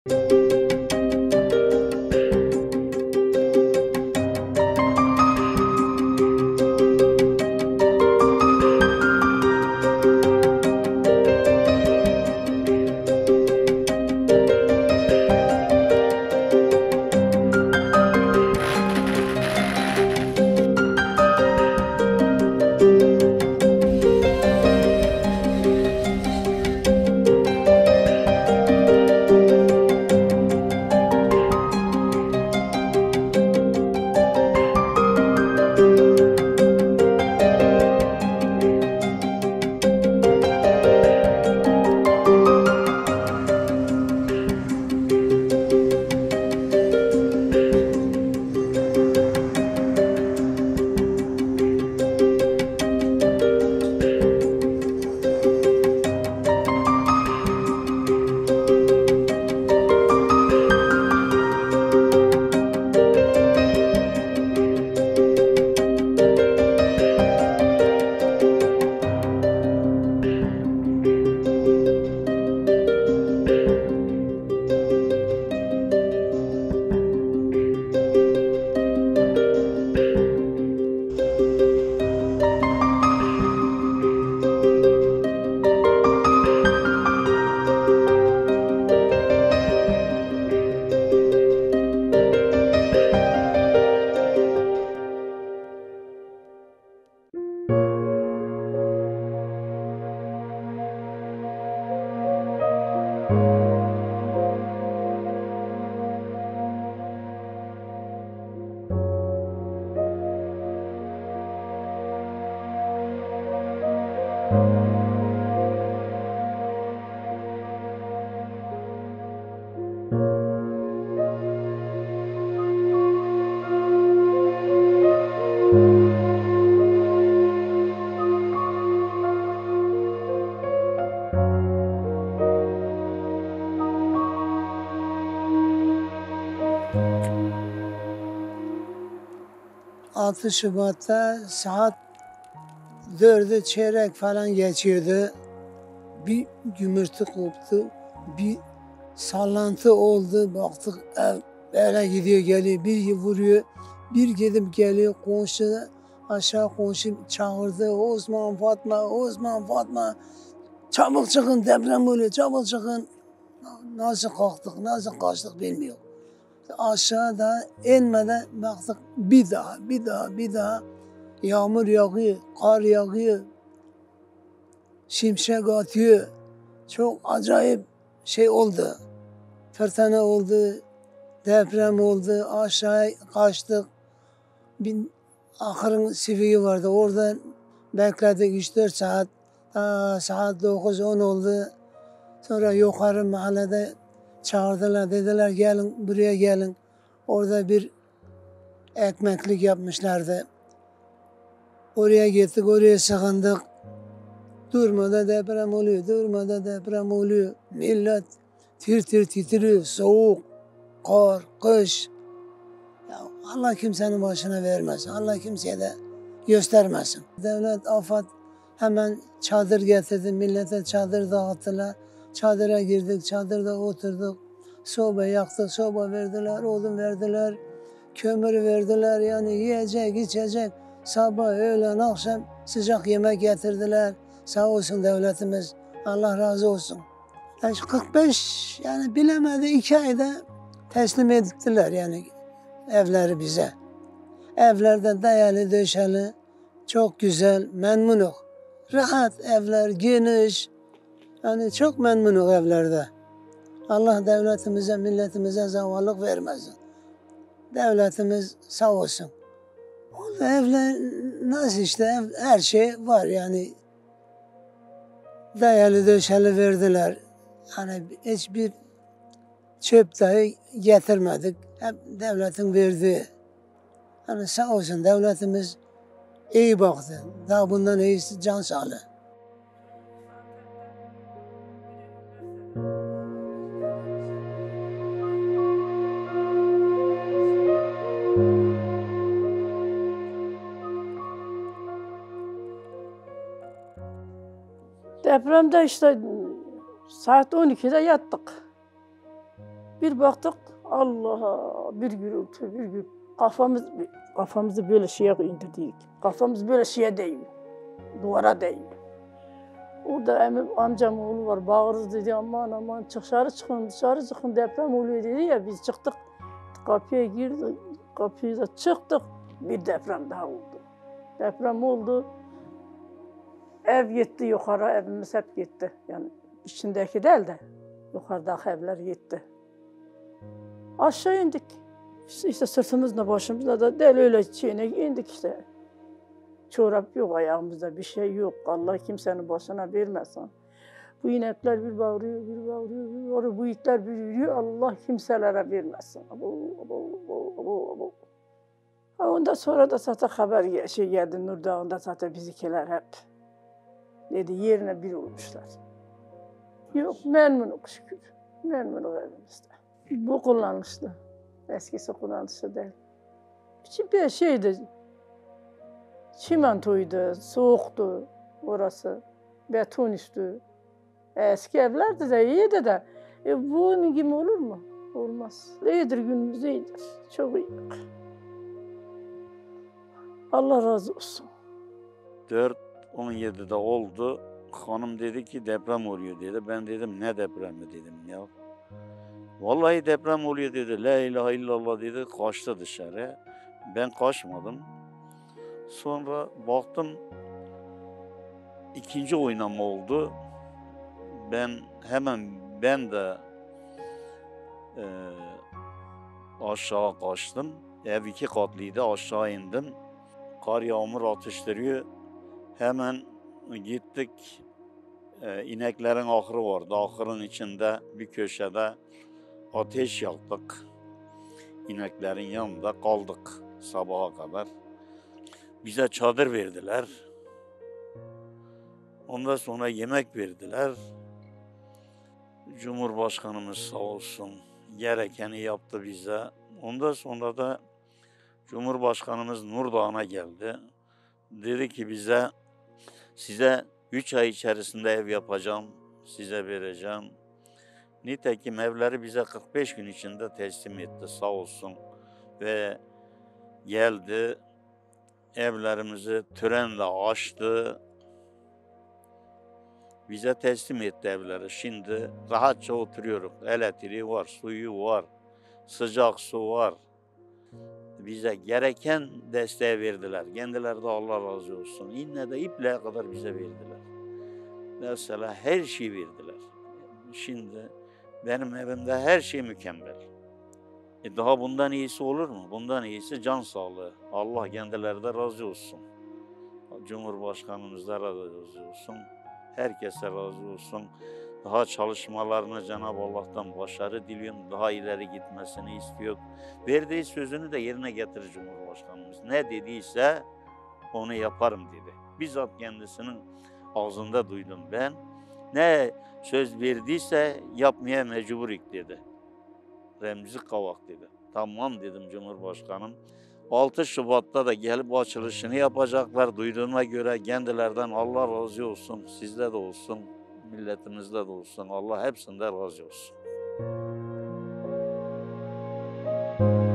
...6 Şubat'ta saat 4'ü çeyrek falan geçiyordu. Bir gümürtü koptu, bir sallantı oldu. Baktık ev böyle gidiyor geliyor, bir vuruyor, bir gidip geliyor. Komşu aşağı komşu çağırdı. Osman Fatma, Osman Fatma. Çabuk çıkın, deprem oluyor, çabuk çıkın. Nasıl kalktık, nasıl kaçtık bilmiyorum. Aşağıda inmeden baktık bir daha yağmur yağıyor, kar yağıyor, şimşek atıyor. Çok acayip şey oldu. Fırtına oldu, deprem oldu, aşağı kaçtık. Bir ahırın siviği vardı, orada bekledik 3-4 saat. Saat 9-10 oldu. Sonra yukarı mahallede çağırdılar, dediler gelin buraya gelin. Orada bir ekmeklik yapmışlardı. Oraya gittik, oraya sığındık. Durmadan deprem oluyor, durmadan deprem oluyor. Millet tir tir titriyor, soğuk, kar, kış. Ya Allah kimsenin başına vermesin, Allah kimseye de göstermesin. Devlet, AFAD hemen çadır getirdi, millete çadır dağıttılar. Çadıra girdik, çadırda oturduk. Soba yaktık, soba verdiler, odun verdiler, kömür verdiler. Yani yiyecek, içecek, sabah, öğlen, akşam sıcak yemek getirdiler. Sağ olsun devletimiz, Allah razı olsun. 45 yani bilemedi 2 ayda teslim ettiler yani evleri bize. Evlerde dayalı döşeli, çok güzel, memnunuz. Rahat evler, geniş. Yani çok memnunuz evlerde. Allah devletimize, milletimize zavallık vermesin. Devletimiz sağ olsun. Evler nasıl işte, her şey var yani. Dayalı döşeli verdiler. Hani hiçbir çöp dahi getirmedik. Hep devletin verdiği. Hani sağ olsun devletimiz iyi baktı. Daha bundan iyisi can sağlığı. Depremde işte saat 12'de yattık. Bir baktık Allah'a bir gürültü bir gürültü. Kafamızı böyle şeye indirdik. Kafamız böyle şeye değiyor. Duvara değiyor. Orada amcam oğlu var bağırdı dedi aman aman dışarı çıkın deprem oluyor dedi ya biz çıktık. Kapıya girdik kapıya çıktık bir deprem daha oldu. Deprem oldu. Ev gitti yukarı evimiz hep gitti. Yani içindeki değil de yukarıdaki evler gitti. Aşağı indik. İşte sırtımızla başımızla da del öyle şeyine indik işte. Çorap yok ayağımızda bir şey yok. Allah kimsenin başına vermesin. Bu inekler bir bağırıyor, bir bağırıyor, bir bağırıyor. Bu itler bir yürüyor. Allah kimselere vermesin. Ondan sonra da zaten haber geldi Nur Dağı'nda zaten bizimkiler hep. Dedi yerine bir olmuşlar. Yok memnunum şükür. Memnunum evimizde. Bu kullanışlı. Eskisi kullanışlı değil. Bir şeydi. Çimentoydu, soğuktu orası. Beton üstü. Eski evlerdi de iyiydi de. Bunun gibi olur mu? Olmaz. İyidir günümüz iyidir. Çok iyi. Allah razı olsun. 4-17'de oldu. Hanım dedi ki deprem oluyor dedi. Ben dedim ne depremi dedim ya. Vallahi deprem oluyor dedi. La ilahe illallah dedi. Kaçtı dışarı. Ben kaçmadım. Sonra baktım ikinci oynama oldu. Ben de aşağı kaçtım. Ev 2 katlıydı aşağı indim. Kar yağmur atıştırıyor. Hemen gittik. İneklerin ahırı vardı. Ahırın içinde bir köşede ateş yaktık. İneklerin yanında kaldık sabaha kadar. Bize çadır verdiler. Ondan sonra yemek verdiler. Cumhurbaşkanımız sağ olsun gerekeni yaptı bize. Ondan sonra da Cumhurbaşkanımız Nur Dağı'na geldi. Dedi ki size 3 ay içerisinde ev yapacağım, size vereceğim. Nitekim evleri bize 45 gün içinde teslim etti sağ olsun. Ve geldi, evlerimizi törenle açtı. Bize teslim etti evleri. Şimdi rahatça oturuyoruz. Elektriği var, suyu var, sıcak su var. Bize gereken desteği verdiler. Kendileri de Allah razı olsun. İnne de ipliğe kadar bize verdiler. Mesela her şeyi verdiler. Şimdi benim evimde her şey mükemmel. Daha bundan iyisi olur mu? Bundan iyisi can sağlığı. Allah kendileri de razı olsun. Cumhurbaşkanımız da razı olsun. Herkese razı olsun. Daha çalışmalarını Cenab-ı Allah'tan başarı diliyorum. Daha ileri gitmesini istiyor. Verdiği sözünü de yerine getirir Cumhurbaşkanımız. Ne dediyse onu yaparım dedi. Bizzat kendisinin ağzında duydum ben. Ne söz verdiyse yapmaya mecburik dedi. Remzi Kavak dedi. Tamam dedim Cumhurbaşkanım. 6 Şubat'ta da gelip açılışını yapacaklar. Duyduğuma göre kendilerden Allah razı olsun. Sizde de olsun, milletimizde de olsun. Allah hepsinde razı olsun.